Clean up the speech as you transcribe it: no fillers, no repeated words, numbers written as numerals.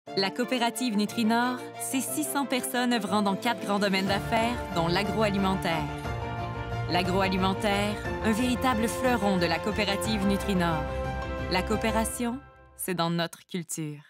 La coopérative Nutrinor, c'est 600 personnes œuvrant dans 4 grands domaines d'affaires, dont l'agroalimentaire. L'agroalimentaire, un véritable fleuron de la coopérative Nutrinor. La coopération, c'est dans notre culture.